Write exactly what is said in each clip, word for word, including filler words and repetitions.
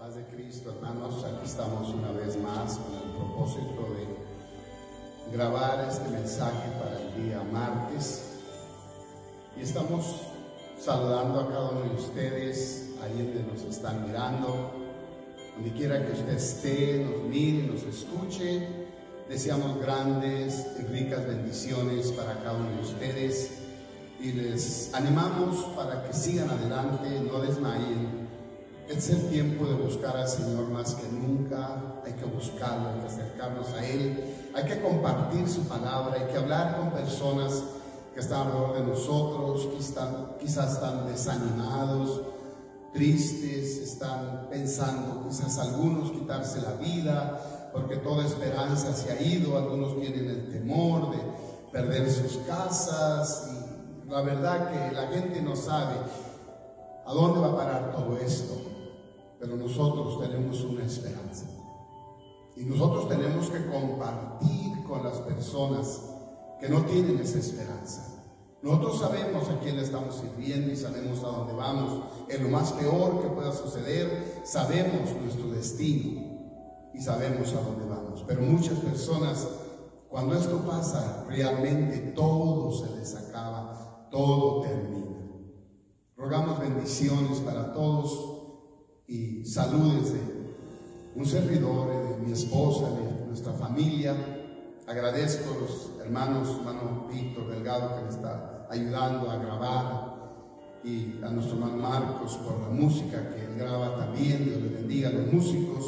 Paz de Cristo, hermanos, aquí estamos una vez más con el propósito de grabar este mensaje para el día martes. Y estamos saludando a cada uno de ustedes, ahí donde nos están mirando, donde quiera que usted esté, nos mire, nos escuche. Deseamos grandes y ricas bendiciones para cada uno de ustedes y les animamos para que sigan adelante, no desmayen. Es el tiempo de buscar al Señor más que nunca. Hay que buscarlo, hay que acercarnos a Él, hay que compartir su palabra, hay que hablar con personas que están alrededor de nosotros, que están, quizás están desanimados, tristes, están pensando quizás algunos quitarse la vida porque toda esperanza se ha ido. Algunos tienen el temor de perder sus casas y la verdad que la gente no sabe a dónde va a parar todo esto. Pero nosotros tenemos una esperanza y nosotros tenemos que compartir con las personas que no tienen esa esperanza. Nosotros sabemos a quién le estamos sirviendo y sabemos a dónde vamos. En lo más peor que pueda suceder, sabemos nuestro destino y sabemos a dónde vamos. Pero muchas personas, cuando esto pasa, realmente todo se les acaba, todo termina. Rogamos bendiciones para todos y saludes de un servidor, de mi esposa, de nuestra familia. Agradezco a los hermanos, hermano Víctor Delgado, que me está ayudando a grabar, y a nuestro hermano Marcos por la música que él graba también. Dios les bendiga a los músicos.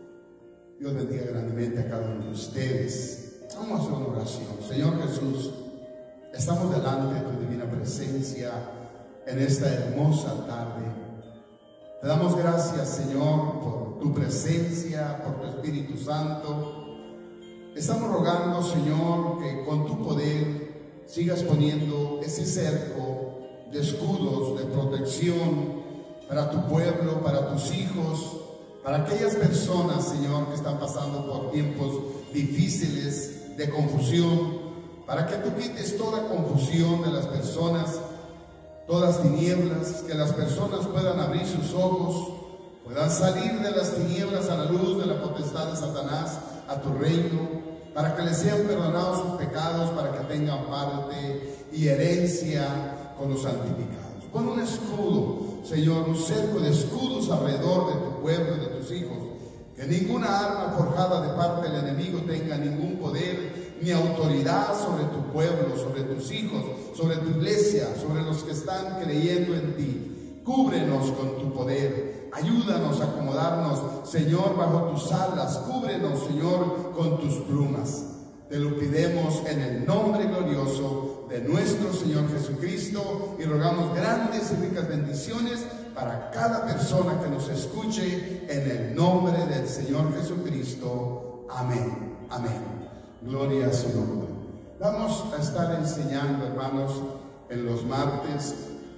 Dios bendiga grandemente a cada uno de ustedes. Vamos a hacer una oración. Señor Jesús, estamos delante de tu divina presencia en esta hermosa tarde. Te damos gracias, Señor, por tu presencia, por tu Espíritu Santo. Estamos rogando, Señor, que con tu poder sigas poniendo ese cerco de escudos, de protección para tu pueblo, para tus hijos, para aquellas personas, Señor, que están pasando por tiempos difíciles de confusión, para que tú quites toda confusión de las personas, todas tinieblas, que las personas puedan abrir sus ojos, puedan salir de las tinieblas a la luz de la potestad de Satanás, a tu reino, para que les sean perdonados sus pecados, para que tengan parte y herencia con los santificados. Pon un escudo, Señor, un cerco de escudos alrededor de tu pueblo y de tus hijos, que ninguna arma forjada de parte del enemigo tenga ningún poder ni autoridad sobre tu pueblo, sobre tus hijos, sobre tu iglesia, sobre los que están creyendo en ti. Cúbrenos con tu poder, ayúdanos a acomodarnos, Señor, bajo tus alas. Cúbrenos, Señor, con tus plumas. Te lo pidemos en el nombre glorioso de nuestro Señor Jesucristo y rogamos grandes y ricas bendiciones para cada persona que nos escuche en el nombre del Señor Jesucristo. Amén. Amén. Gloria a su nombre. Vamos a estar enseñando, hermanos, en los martes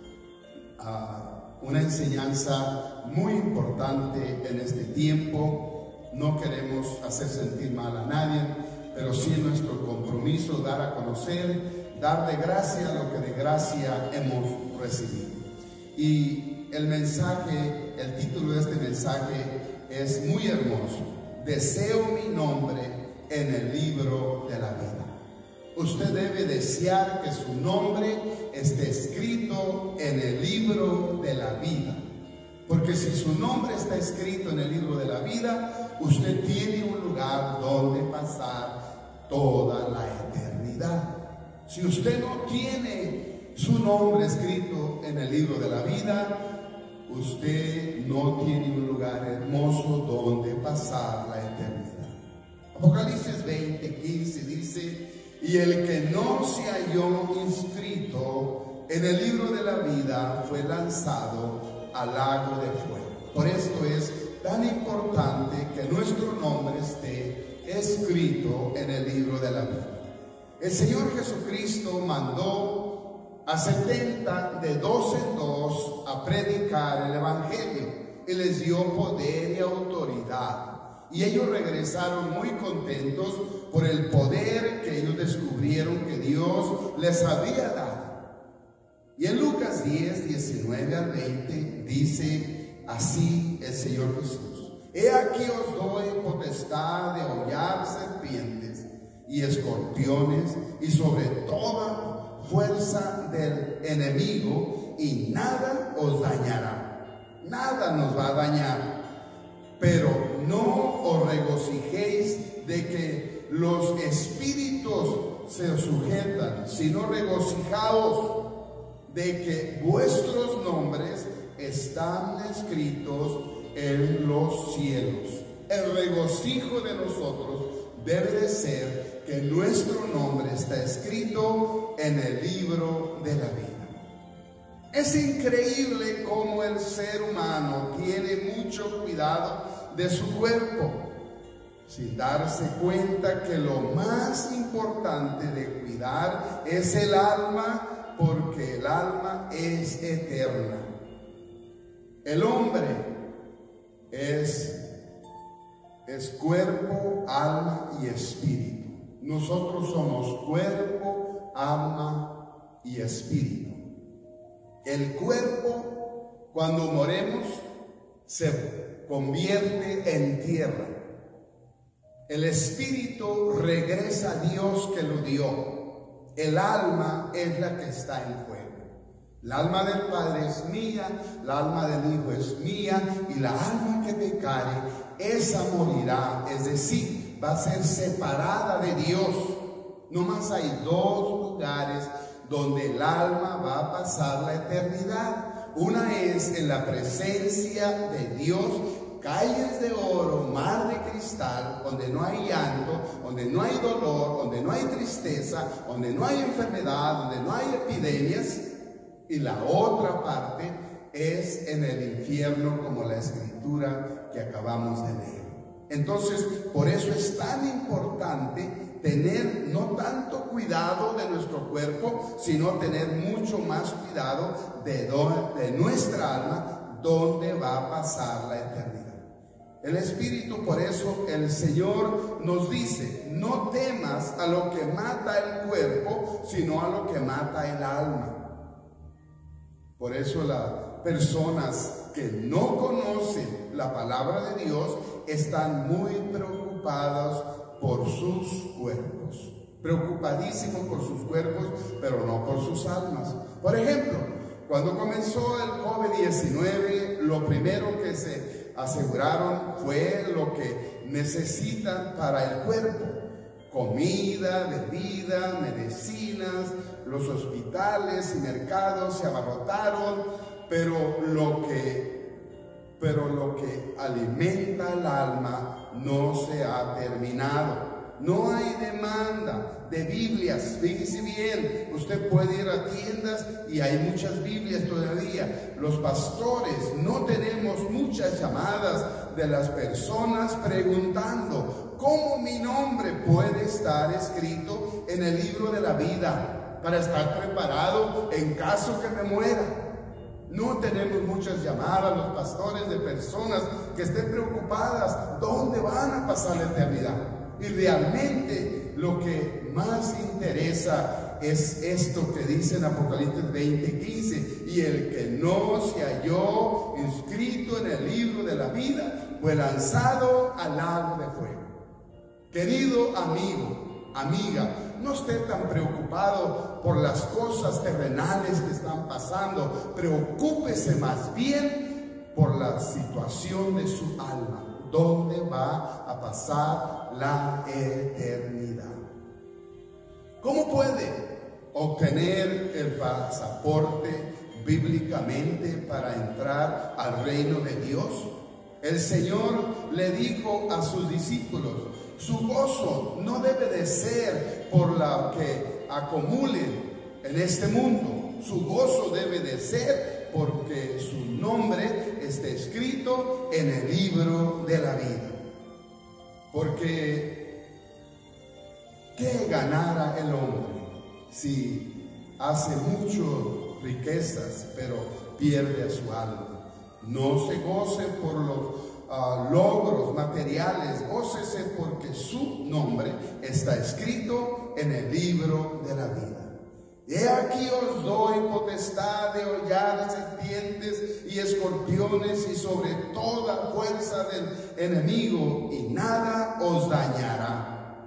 uh, una enseñanza muy importante en este tiempo. No queremos hacer sentir mal a nadie, pero sí es nuestro compromiso dar a conocer, dar de gracia lo que de gracia hemos recibido. Y el mensaje, el título de este mensaje es muy hermoso: deseo mi nombre en el libro de la vida. Usted debe desear que su nombre esté escrito en el libro de la vida, porque si su nombre está escrito en el libro de la vida, usted tiene un lugar donde pasar toda la eternidad. Si usted no tiene su nombre escrito en el libro de la vida, usted no tiene un lugar hermoso donde pasar la eternidad. Apocalipsis veinte, quince dice: y el que no se halló inscrito en el libro de la vida fue lanzado al lago de fuego. Por esto es tan importante que nuestro nombre esté escrito en el libro de la vida. El Señor Jesucristo mandó a setenta de dos en dos a predicar el Evangelio y les dio poder y autoridad. Y ellos regresaron muy contentos por el poder que ellos descubrieron que Dios les había dado. Y en Lucas diez, diecinueve al veinte dice así el Señor Jesús: He aquí os doy potestad de hollar serpientes y escorpiones y sobre toda fuerza del enemigo, y nada os dañará. Nada nos va a dañar. Pero no os regocijéis de que los espíritus se sujetan, sino regocijaos de que vuestros nombres están escritos en los cielos. El regocijo de nosotros debe de ser que nuestro nombre está escrito en el libro de la vida. Es increíble cómo el ser humano tiene mucho cuidado de su cuerpo, sin darse cuenta que lo más importante de cuidar es el alma, porque el alma es eterna. El hombre es, es cuerpo, alma y espíritu. Nosotros somos cuerpo, alma y espíritu. El cuerpo, cuando moremos, se convierte en tierra. El espíritu regresa a Dios que lo dio. El alma es la que está en fuego. El alma del Padre es mía, el alma del Hijo es mía, y la alma que pecare, esa morirá. Es decir, va a ser separada de Dios. No más hay dos lugares donde el alma va a pasar la eternidad. Una es en la presencia de Dios, calles de oro, mar de cristal, donde no hay llanto, donde no hay dolor, donde no hay tristeza, donde no hay enfermedad, donde no hay epidemias. Y la otra parte es en el infierno, como la escritura que acabamos de leer. Entonces, por eso es tan importante tener no tanto cuidado de nuestro cuerpo, sino tener mucho más cuidado de, do, de nuestra alma, donde va a pasar la eternidad. El Espíritu, por eso el Señor nos dice: no temas a lo que mata el cuerpo, sino a lo que mata el alma. Por eso las personas que no conocen la palabra de Dios están muy preocupadas por sus cuerpos, preocupadísimos por sus cuerpos, pero no por sus almas. Por ejemplo, cuando comenzó el COVID diecinueve, lo primero que se aseguraron fue lo que necesitan para el cuerpo: comida, bebida, medicinas. Los hospitales y mercados se abarrotaron, pero lo que, pero lo que alimenta el alma no se ha terminado. No hay demanda de Biblias. Fíjese bien, usted puede ir a tiendas y hay muchas Biblias todavía. Los pastores no tenemos muchas llamadas de las personas preguntando: ¿cómo mi nombre puede estar escrito en el libro de la vida para estar preparado en caso que me muera? No tenemos muchas llamadas, los pastores, de personas que estén preocupadas dónde van a pasar la eternidad. Y realmente lo que más interesa es esto que dice en Apocalipsis veinte quince: y el que no se halló inscrito en el libro de la vida fue lanzado al lago de fuego. Querido amigo, amiga, no esté tan preocupado por las cosas terrenales que están pasando. Preocúpese más bien por la situación de su alma, donde va a pasar la eternidad. ¿Cómo puede obtener el pasaporte bíblicamente para entrar al reino de Dios? El Señor le dijo a sus discípulos: su gozo no debe de ser por lo que acumulen en este mundo. Su gozo debe de ser porque su nombre esté escrito en el libro de la vida. Porque ¿qué ganara el hombre si hace muchas riquezas pero pierde a su alma? No se goce por los Uh, logros materiales, gócese porque su nombre está escrito en el libro de la vida. He aquí os doy potestad de hollar serpientes y escorpiones y sobre toda la fuerza del enemigo y nada os dañará.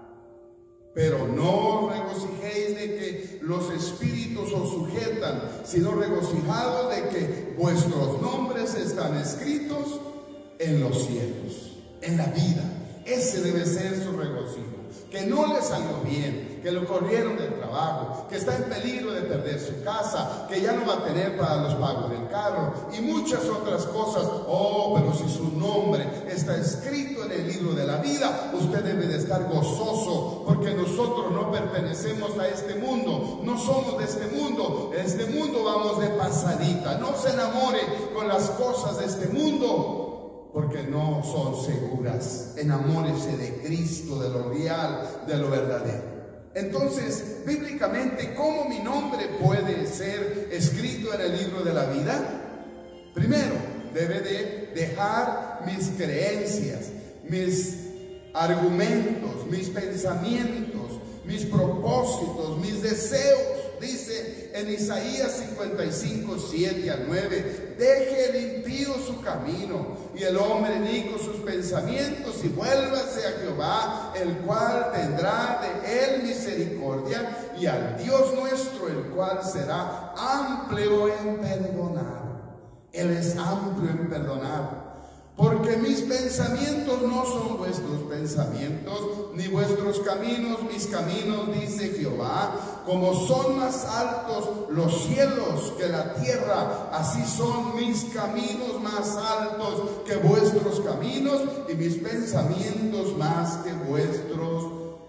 Pero no os regocijéis de que los espíritus os sujetan, sino regocijados de que vuestros nombres están escritos en los cielos, en la vida. Ese debe ser su regocijo. Que no le salió bien, que lo corrieron del trabajo, que está en peligro de perder su casa, que ya no va a tener para los pagos del carro y muchas otras cosas. Oh, pero si su nombre está escrito en el libro de la vida, usted debe de estar gozoso, porque nosotros no pertenecemos a este mundo, no somos de este mundo. En este mundo vamos de pasadita. No se enamore con las cosas de este mundo, porque no son seguras. Enamórese de Cristo, de lo real, de lo verdadero. Entonces, bíblicamente, ¿cómo mi nombre puede ser escrito en el libro de la vida? Primero, debe de dejar mis creencias, mis argumentos, mis pensamientos, mis propósitos, mis deseos. Dice en Isaías cincuenta y cinco, siete al nueve, deje el impío su camino y el hombre inicuo sus pensamientos y vuélvase a Jehová, el cual tendrá de él misericordia, y al Dios nuestro, el cual será amplio en perdonar. Él es amplio en perdonar. Porque mis pensamientos no son vuestros pensamientos, ni vuestros caminos mis caminos, dice Jehová. Como son más altos los cielos que la tierra, así son mis caminos más altos que vuestros caminos, y mis pensamientos más que vuestros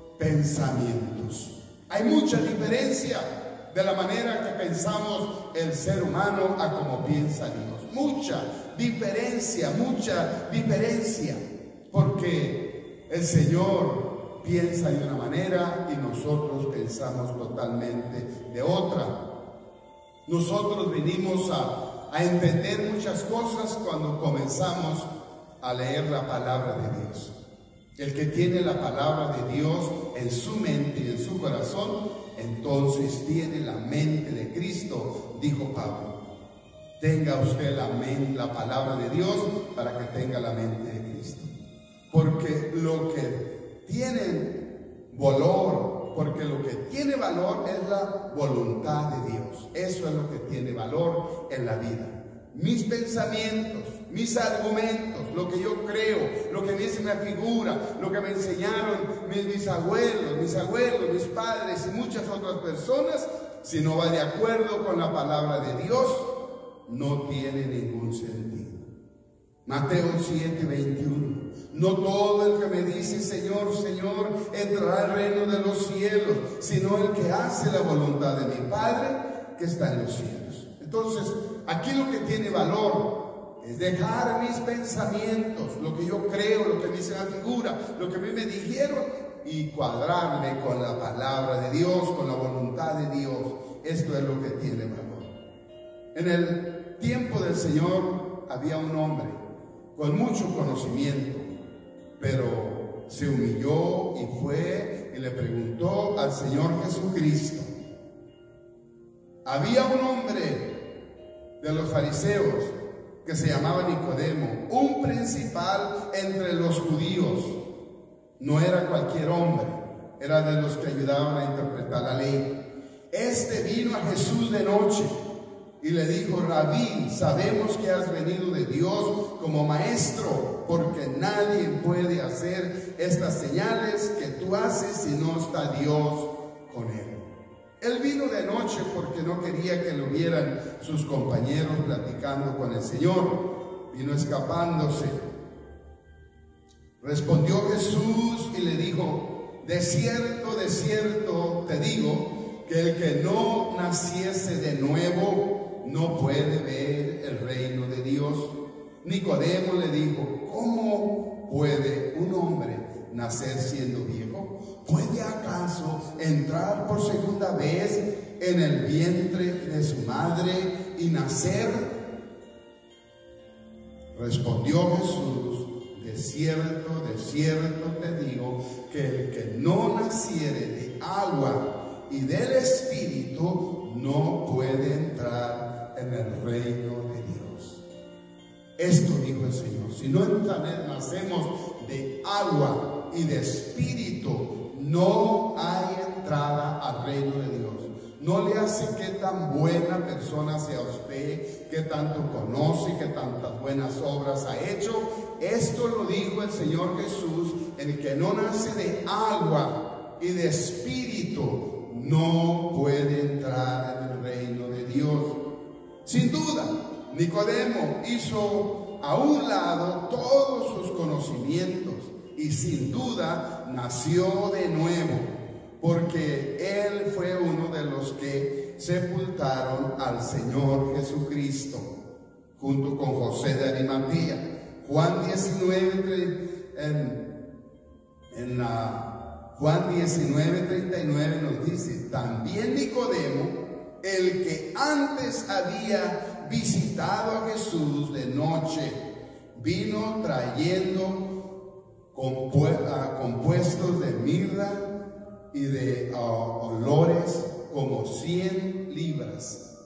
pensamientos. Hay mucha diferencia de la manera que pensamos el ser humano a como piensa Dios. Mucha diferencia, mucha diferencia, porque el Señor piensa de una manera y nosotros pensamos totalmente de otra. Nosotros vinimos a, a entender muchas cosas cuando comenzamos a leer la palabra de Dios. El que tiene la palabra de Dios en su mente y en su corazón, entonces tiene la mente de Cristo, dijo Pablo. Tenga usted la, mente, la palabra de Dios para que tenga la mente de Cristo. Porque lo que tiene valor, porque lo que tiene valor es la voluntad de Dios. Eso es lo que tiene valor en la vida. Mis pensamientos, mis argumentos, lo que yo creo, lo que a mí se me figura, lo que me enseñaron mis bisabuelos, mis abuelos, mis padres y muchas otras personas, si no va de acuerdo con la palabra de Dios, no tiene ningún sentido. Mateo siete, veintiuno. No todo el que me dice Señor, Señor, entrará al reino de los cielos, sino el que hace la voluntad de mi Padre que está en los cielos. Entonces, aquí lo que tiene valor es dejar mis pensamientos, lo que yo creo, lo que a mí se me figura, lo que a mí me dijeron, y cuadrarme con la palabra de Dios, con la voluntad de Dios. Esto es lo que tiene valor. En el tiempo del Señor había un hombre con mucho conocimiento, pero se humilló y fue y le preguntó al Señor Jesucristo. Había un hombre de los fariseos que se llamaba Nicodemo, un principal entre los judíos. No era cualquier hombre, era de los que ayudaban a interpretar la ley. Este vino a Jesús de noche y le dijo: Rabí, sabemos que has venido de Dios como maestro, porque nadie puede hacer estas señales que tú haces si no está Dios con él. Él vino de noche porque no quería que lo vieran sus compañeros platicando con el Señor. Vino escapándose. Respondió Jesús y le dijo: de cierto, de cierto te digo, que el que no naciese de nuevo no puede ver el reino de Dios. Nicodemo le dijo: ¿cómo puede un hombre nacer siendo viejo? ¿Puede acaso entrar por segunda vez en el vientre de su madre y nacer? Respondió Jesús: de cierto, de cierto te digo, que el que no naciere de agua y del Espíritu no puede entrar en el reino de Dios. Esto dijo el Señor: si no nacemos de agua y de espíritu, no hay entrada al reino de Dios. No le hace qué tan buena persona sea usted, qué tanto conoce, qué tantas buenas obras ha hecho. Esto lo dijo el Señor Jesús: el que no nace de agua y de espíritu no puede entrar en el reino de Dios. Sin duda, Nicodemo hizo a un lado todos sus conocimientos y sin duda nació de nuevo, porque él fue uno de los que sepultaron al Señor Jesucristo junto con José de Arimatea. Juan diecinueve, en, en la, Juan diecinueve, treinta y nueve nos dice: también Nicodemo, el que antes había visitado a Jesús de noche, vino trayendo compuestos de mirra y de uh, olores como cien libras.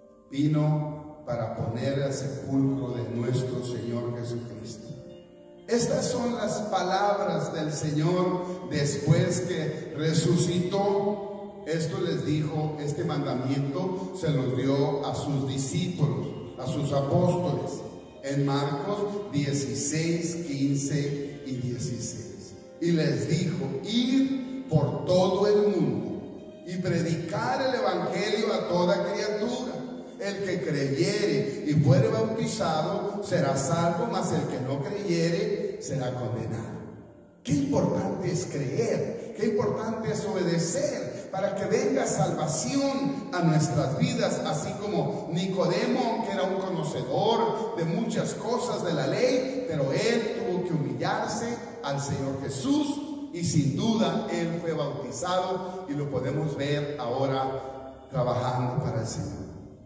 Vino para poner al sepulcro de nuestro Señor Jesucristo. Estas son las palabras del Señor después que resucitó. Esto les dijo, este mandamiento se los dio a sus discípulos, a sus apóstoles, en Marcos dieciséis, quince y dieciséis. Y les dijo: ir por todo el mundo y predicar el evangelio a toda criatura. El que creyere y fuere bautizado será salvo, mas el que no creyere será condenado. Qué importante es creer, qué importante es obedecer para que venga salvación a nuestras vidas, así como Nicodemo, que era un conocedor de muchas cosas de la ley, pero él tuvo que humillarse al Señor Jesús y sin duda él fue bautizado y lo podemos ver ahora trabajando para el Señor.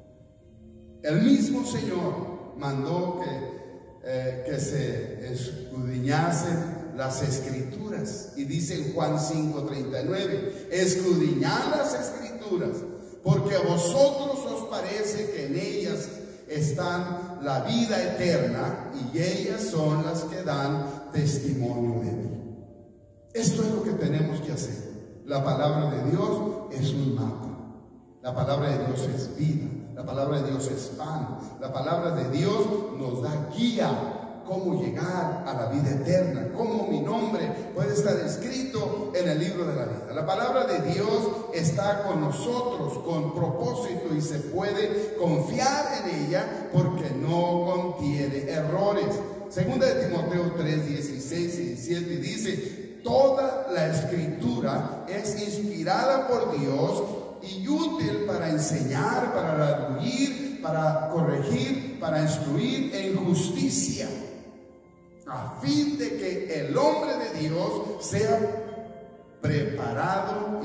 El mismo Señor mandó que, eh, que se escudriñasen las escrituras, y dice en Juan cinco, treinta y nueve: escudriñad las escrituras, porque a vosotros os parece que en ellas están la vida eterna, y ellas son las que dan testimonio de mí. Esto es lo que tenemos que hacer. La palabra de Dios es un mapa, la palabra de Dios es vida, la palabra de Dios es pan, la palabra de Dios nos da guía cómo llegar a la vida eterna, cómo mi nombre puede estar escrito en el libro de la vida. La palabra de Dios está con nosotros con propósito y se puede confiar en ella porque no contiene errores. Segunda de Timoteo tres, dieciséis y diecisiete dice: toda la escritura es inspirada por Dios y útil para enseñar, para redarguir, para corregir, para instruir en justicia, a fin de que el hombre de Dios sea preparado,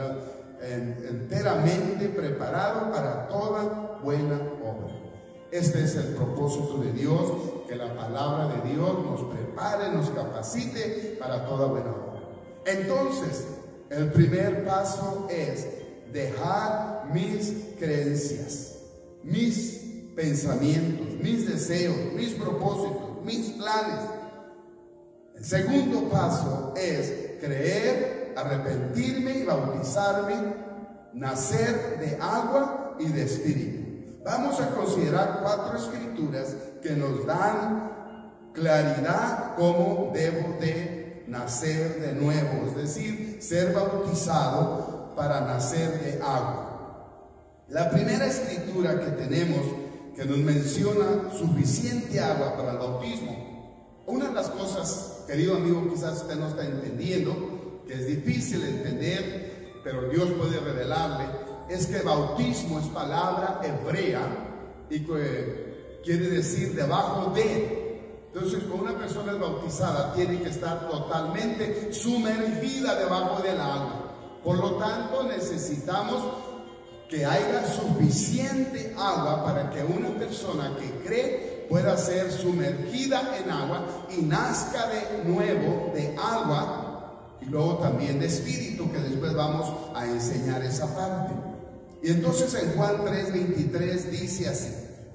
enteramente preparado para toda buena obra. Este es el propósito de Dios, que la palabra de Dios nos prepare, nos capacite para toda buena obra. Entonces, el primer paso es dejar mis creencias, mis pensamientos, mis deseos, mis propósitos, mis planes. El segundo paso es creer, arrepentirme y bautizarme, nacer de agua y de espíritu. Vamos a considerar cuatro escrituras que nos dan claridad cómo debo de nacer de nuevo, es decir, ser bautizado para nacer de agua. La primera escritura que tenemos que nos menciona suficiente agua para el bautismo. Una de las cosas, querido amigo, quizás usted no está entendiendo, que es difícil entender, pero Dios puede revelarle, es que bautismo es palabra hebrea y que quiere decir debajo de. Entonces, cuando una persona es bautizada, tiene que estar totalmente sumergida debajo del agua. Por lo tanto, necesitamos que haya suficiente agua para que una persona que cree pueda ser sumergida en agua y nazca de nuevo de agua y luego también de espíritu, que después vamos a enseñar esa parte. Y entonces en Juan tres, veintitrés dice así,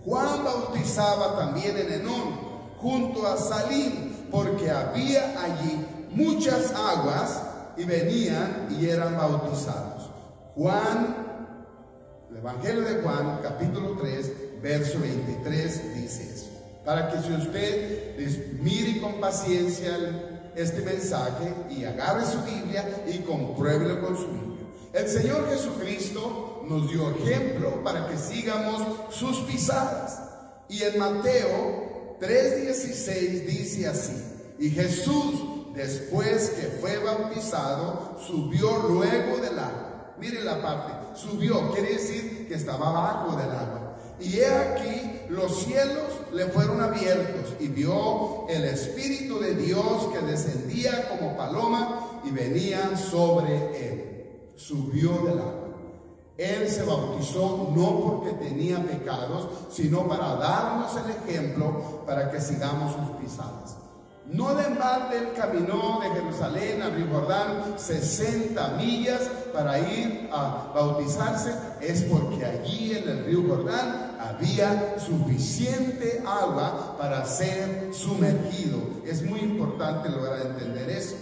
Juan bautizaba también en Enón, junto a Salim, porque había allí muchas aguas, y venían y eran bautizados. Juan, el Evangelio de Juan, capítulo tres, verso veintitrés, dice eso. Para que si usted mire con paciencia este mensaje y agarre su Biblia y compruébelo con su Biblia. El Señor Jesucristo nos dio ejemplo para que sigamos sus pisadas. Y en Mateo tres dieciséis dice así: y Jesús, después que fue bautizado, subió luego del agua. Mire la parte, subió, quiere decir que estaba abajo del agua. Y he aquí, los cielos le fueron abiertos, y vio el Espíritu de Dios que descendía como paloma y venía sobre él. Subió del agua. Él se bautizó no porque tenía pecados, sino para darnos el ejemplo para que sigamos sus pisadas. No de embalde él caminó de Jerusalén al río Jordán sesenta millas para ir a bautizarse, es porque allí en el río Jordán había suficiente agua para ser sumergido. Es muy importante lograr entender eso.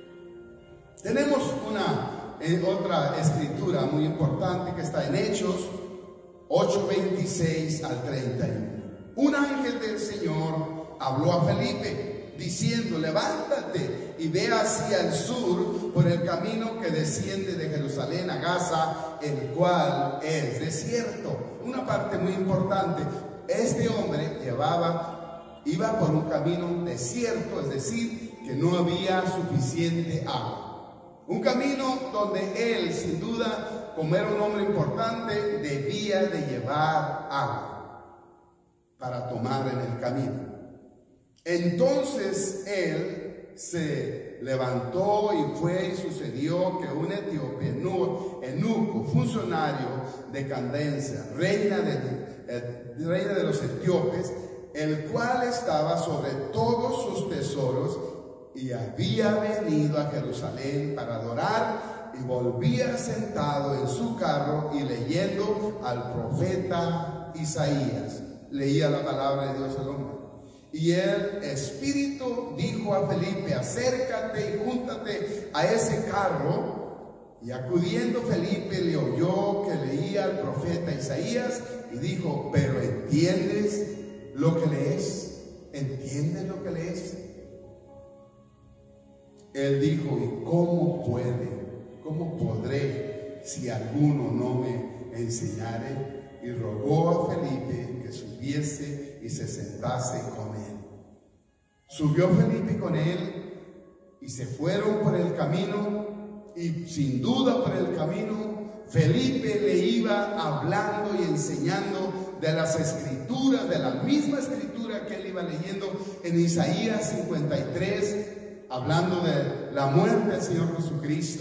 Tenemos una eh, otra escritura muy importante que está en Hechos ocho veintiséis al treinta y uno. Un ángel del Señor habló a Felipe, diciendo: levántate y ve hacia el sur por el camino que desciende de Jerusalén a Gaza, el cual es desierto. Una parte muy importante: este hombre llevaba, iba por un camino desierto, es decir, que no había suficiente agua. Un camino donde él, sin duda, como era un hombre importante, debía de llevar agua para tomar en el camino. Entonces él se levantó y fue, y sucedió que un etíope, eunuco, funcionario de Candace, reina de, eh, reina de los etíopes, el cual estaba sobre todos sus tesoros, y había venido a Jerusalén para adorar, y volvía sentado en su carro y leyendo al profeta Isaías. Leía la palabra de Dios al hombre. Y el Espíritu dijo a Felipe: acércate y júntate a ese carro. Y acudiendo Felipe le oyó que leía al profeta Isaías, y dijo: ¿pero entiendes lo que lees? ¿Entiendes lo que lees? Él dijo: ¿y cómo puede, cómo podré si alguno no me enseñare? Y rogó a Felipe que subiese y se sentase con él. Subió Felipe con él, y se fueron por el camino, y sin duda por el camino Felipe le iba hablando y enseñando de las escrituras, de la misma escritura que él iba leyendo en Isaías cincuenta y tres, hablando de la muerte del Señor Jesucristo.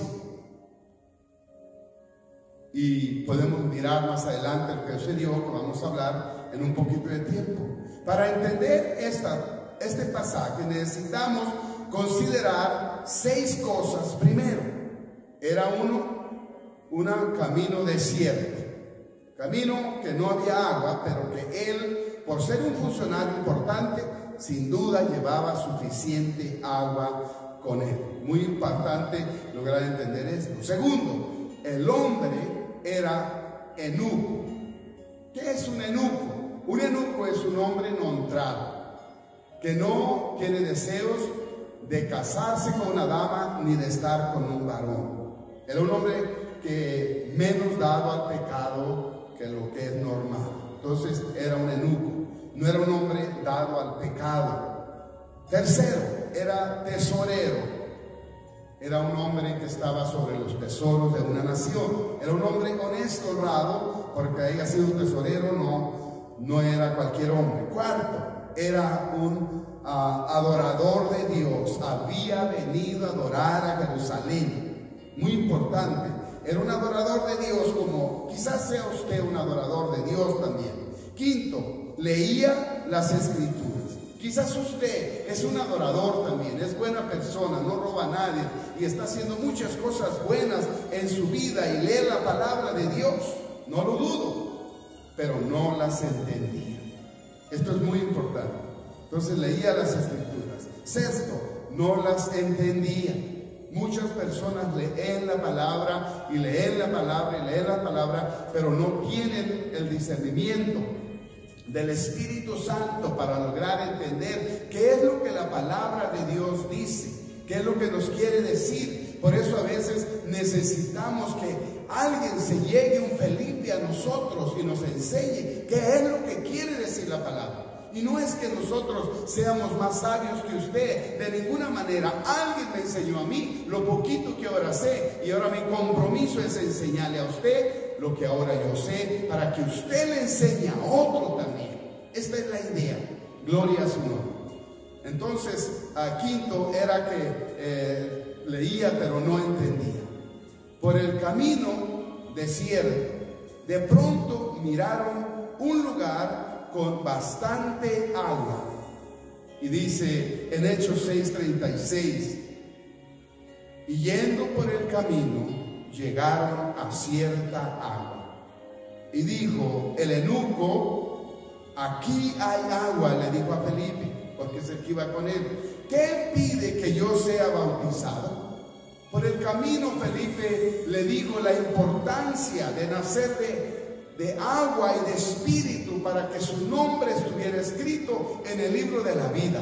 Y podemos mirar más adelante lo que sucedió, que vamos a hablar en un poquito de tiempo. Para entender esta, este pasaje necesitamos considerar seis cosas. Primero, era uno, un camino desierto, camino que no había agua, pero que él, por ser un funcionario importante, sin duda llevaba suficiente agua con él. Muy importante lograr entender esto. Segundo, el hombre era eunuco. ¿Qué es un eunuco? Un eunuco es un hombre no entrado, que no tiene deseos de casarse con una dama ni de estar con un varón. Era un hombre que menos dado al pecado que lo que es normal. Entonces era un eunuco. No era un hombre dado al pecado. Tercero, era tesorero. Era un hombre que estaba sobre los tesoros de una nación. Era un hombre honesto, honrado, porque haya sido tesorero no, no era cualquier hombre. Cuarto, era un uh, adorador de Dios. Había venido a adorar a Jerusalén. Muy importante. Era un adorador de Dios, como quizás sea usted un adorador de Dios también. Quinto, leía las escrituras. Quizás usted es un adorador también, es buena persona, no roba a nadie y está haciendo muchas cosas buenas en su vida y lee la palabra de Dios, no lo dudo, pero no las entendía. Esto es muy importante. Entonces leía las escrituras. Sexto, no las entendía. Muchas personas leen la palabra y leen la palabra y leen la palabra, pero no tienen el discernimiento del Espíritu Santo para lograr entender qué es lo que la palabra de Dios dice, qué es lo que nos quiere decir. Por eso a veces necesitamos que alguien se llegue, un Felipe, a nosotros y nos enseñe qué es lo que quiere decir la palabra. Y no es que nosotros seamos más sabios que usted, de ninguna manera. Alguien me enseñó a mí lo poquito que ahora sé, y ahora mi compromiso es enseñarle a usted lo que ahora yo sé, para que usted le enseñe a otro también. Esta es la idea. Gloria a su nombre. Entonces, a quinto era que eh, leía pero no entendía. Por el camino desierto, de pronto miraron un lugar con bastante agua. Y dice en Hechos seis treinta y seis, y yendo por el camino llegaron a cierta agua. Y dijo el eunuco, aquí hay agua, le dijo a Felipe, porque es el que iba con él. ¿Qué impide que yo sea bautizado? Por el camino Felipe le dijo la importancia de nacer de, de agua y de espíritu para que su nombre estuviera escrito en el libro de la vida.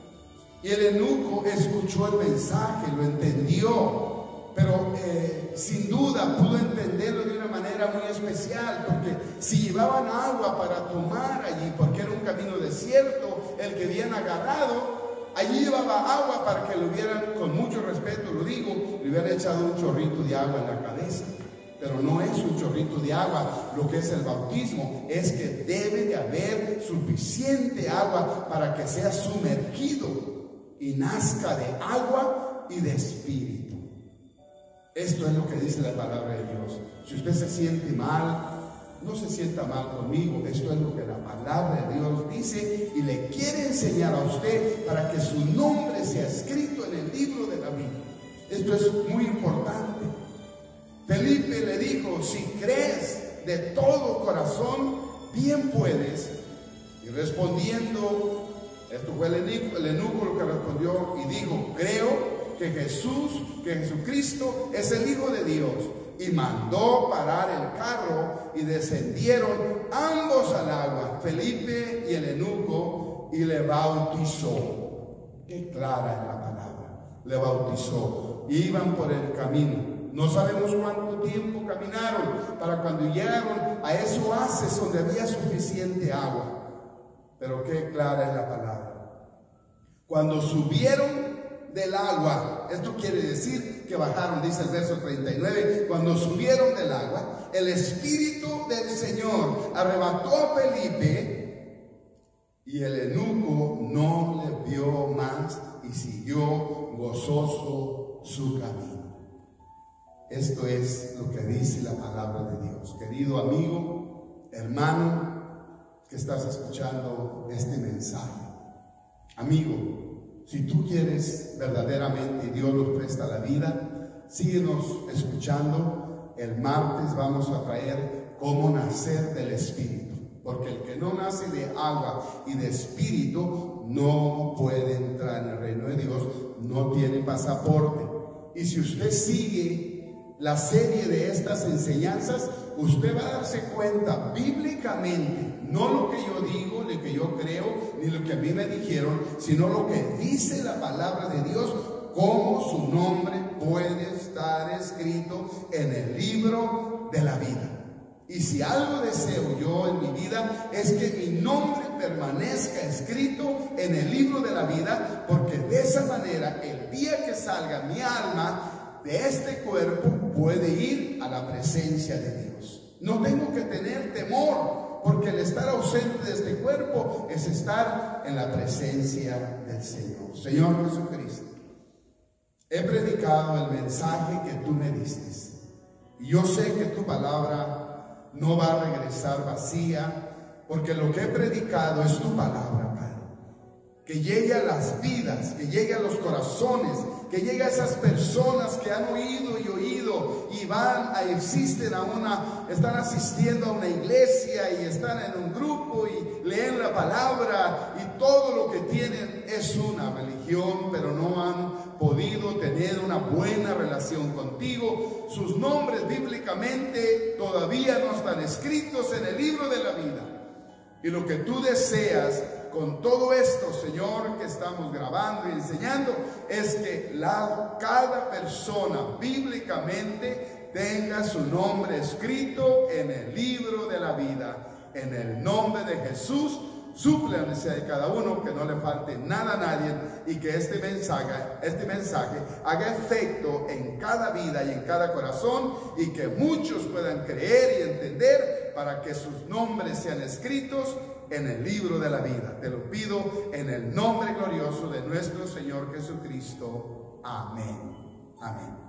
Y el eunuco escuchó el mensaje, lo entendió, pero eh, sin duda pudo entenderlo de una manera muy especial, porque si llevaban agua para tomar allí, porque era un camino desierto el que habían agarrado, allí llevaba agua para que le hubieran, con mucho respeto lo digo, le hubieran echado un chorrito de agua en la cabeza. Pero no es un chorrito de agua lo que es el bautismo, es que debe de haber suficiente agua para que sea sumergido y nazca de agua y de espíritu. Esto es lo que dice la palabra de Dios. Si usted se siente mal, no se sienta mal conmigo. Esto es lo que la palabra de Dios dice y le quiere enseñar a usted para que su nombre sea escrito en el libro de la vida. Esto es muy importante. Felipe le dijo, si crees de todo corazón, bien puedes. Y respondiendo, esto fue el eunuco lo que respondió y dijo, creo que Jesús, que Jesucristo es el Hijo de Dios. Y mandó parar el carro y descendieron ambos al agua, Felipe y el eunuco, y le bautizó. Qué clara es la palabra, le bautizó. Y iban por el camino. No sabemos cuánto tiempo caminaron para cuando llegaron a ese oasis donde había suficiente agua. Pero qué clara es la palabra. Cuando subieron del agua, esto quiere decir que bajaron, dice el verso treinta y nueve, cuando subieron del agua, el Espíritu del Señor arrebató a Felipe y el eunuco no le vio más y siguió gozoso su camino. Esto es lo que dice la palabra de Dios. Querido amigo, hermano, que estás escuchando este mensaje. Amigo, si tú quieres verdaderamente, Dios nos presta la vida, síguenos escuchando. El martes vamos a traer cómo nacer del Espíritu. Porque el que no nace de agua y de Espíritu no puede entrar en el reino de Dios, no tiene pasaporte. Y si usted sigue la serie de estas enseñanzas, usted va a darse cuenta bíblicamente, no lo que yo digo, ni lo que yo creo, ni lo que a mí me dijeron, sino lo que dice la palabra de Dios, cómo su nombre puede estar escrito en el libro de la vida. Y si algo deseo yo en mi vida es que mi nombre permanezca escrito en el libro de la vida, porque de esa manera el día que salga mi alma de este cuerpo puede ir a la presencia de Dios. No tengo que tener temor, porque el estar ausente de este cuerpo es estar en la presencia del Señor. Señor Jesucristo, he predicado el mensaje que tú me diste, y yo sé que tu palabra no va a regresar vacía, porque lo que he predicado es tu palabra, Padre. que llegue a las vidas, que llegue a los corazones, que llegue a esas personas que han oído y oído y van a existen a una, están asistiendo a una iglesia y están en un grupo y leen la palabra y todo lo que tienen es una religión, pero no han podido tener una buena relación contigo. Sus nombres bíblicamente todavía no están escritos en el libro de la vida. Y lo que tú deseas con todo esto, Señor, que estamos grabando y enseñando, es que la, cada persona bíblicamente tenga su nombre escrito en el libro de la vida. En el nombre de Jesús, suple la necesidad de cada uno, que no le falte nada a nadie y que este mensaje, este mensaje haga efecto en cada vida y en cada corazón y que muchos puedan creer y entender para que sus nombres sean escritos en el libro de la vida. Te lo pido en el nombre glorioso de nuestro Señor Jesucristo. Amén. Amén.